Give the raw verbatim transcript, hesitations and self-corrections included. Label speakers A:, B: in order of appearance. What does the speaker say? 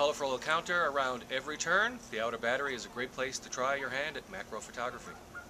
A: colorful encounter around every turn, the outer battery is a great place to try your hand at macro photography.